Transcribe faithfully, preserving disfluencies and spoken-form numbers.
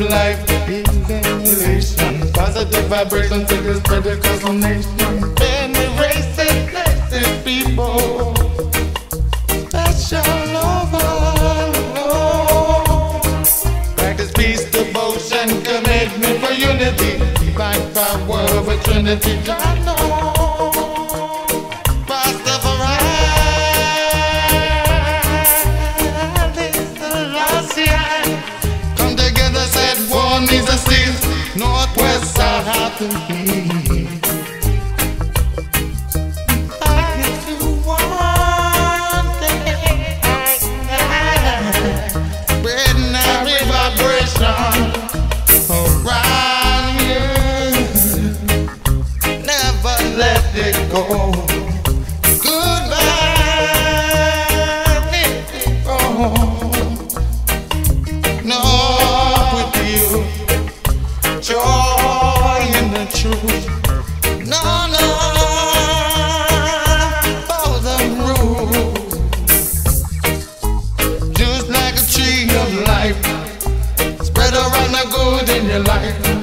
life. Illumination, positive vibration to the spread across the nation. Many races, places, people, special overload. Practice peace, devotion, commitment for unity. Divine power of a Trinity, I know. Come together, said one is a seal. Northwest, south, and east. If you want it, spreading every vibration around you. Never let it go. Goodbye, let it go. Joy in the truth. No, no, for the rules. Just like a tree of life, spread around the good in your life.